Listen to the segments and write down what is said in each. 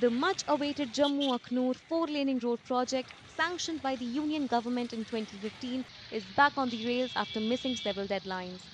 The much-awaited Jammu-Akhnoor four-laning road project, sanctioned by the Union government in 2015, is back on the rails after missing several deadlines.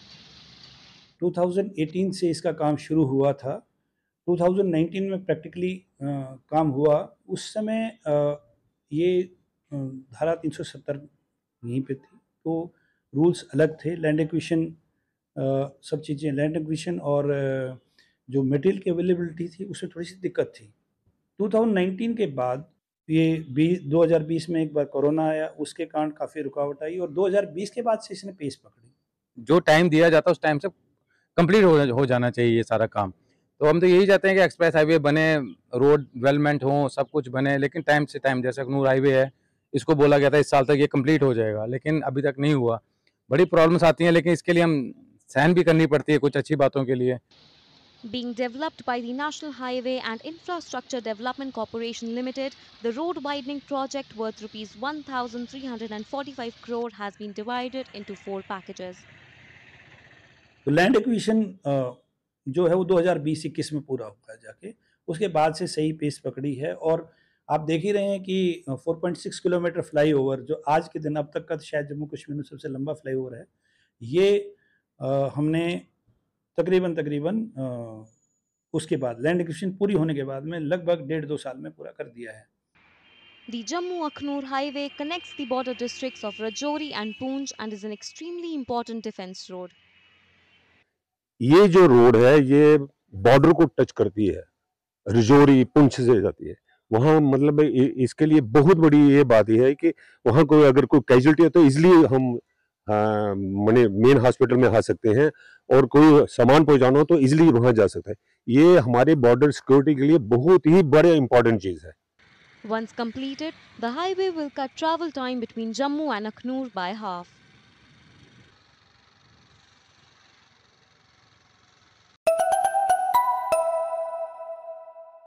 2018 से इसका काम शुरू हुआ था। 2019 में प्रैक्टिकली काम हुआ। उस समय ये धारा 370 यहीं पे थी, तो रूल्स अलग थे। लैंड एक्विजिशन, सब चीज़ें, लैंड एक्विजिशन और जो मटेरियल की अवेलेबिलिटी थी उसमें थोड़ी सी दिक्कत थी। 2019 के बाद ये 2020 में एक बार कोरोना आया, उसके कारण काफ़ी रुकावट आई और 2020 के बाद से इसने पेस पकड़ी। जो टाइम दिया जाता है उस टाइम से कंप्लीट हो जाना चाहिए ये सारा काम। तो हम तो यही चाहते हैं कि एक्सप्रेस हाईवे बने, रोड डेवलपमेंट हो, सब कुछ बने, लेकिन टाइम से टाइम, जैसे अखनूर हाईवे है, इसको बोला गया था इस साल तक ये कंप्लीट हो जाएगा, लेकिन अभी तक नहीं हुआ। बड़ी प्रॉब्लम्स आती हैं, लेकिन इसके लिए हम सहन भी करनी पड़ती है कुछ अच्छी बातों के लिए। Being developed by the National Highway and Infrastructure Development Corporation Limited, the road widening project worth rupees 1,345 crore has been divided into 4 packages. तो लैंड एक्विजिशन जो है वो 2020-21 में पूरा होगा जाके, उसके बाद से सही पेस पकड़ी है। और आप देख ही रहे हैं कि 4.6 किलोमीटर फ्लाईओवर, जो आज के दिन अब तक का शायद जम्मू कश्मीर में सबसे लंबा फ्लाईओवर है, ये हमने तकरीबन उसके बाद लैंड एक्विजिशन पूरी होने के बाद में लगभग 1.5-2 साल में पूरा कर दिया है। The Jammu-Akhnoor highway connects the border districts of Rajouri and Poonch and is an extremely important defence road. ये जो रोड है ये बॉर्डर को टच करती है, रजौरी पुंछ से जाती है। वहाँ मतलब इसके लिए बहुत बड़ी ये बात ये है कि वहाँ कोई अगर कोई कैजुअलिटी है तो इजिली हम माने मेन हॉस्पिटल में आ सकते हैं, और कोई सामान पहुँचाना हो तो इजिली वहाँ जा सकता है। ये हमारे बॉर्डर सिक्योरिटी के लिए बहुत ही बड़े इंपॉर्टेंट चीज़ है। Once completed, the highway will cut travel time between Jammu and Akhnoor by half.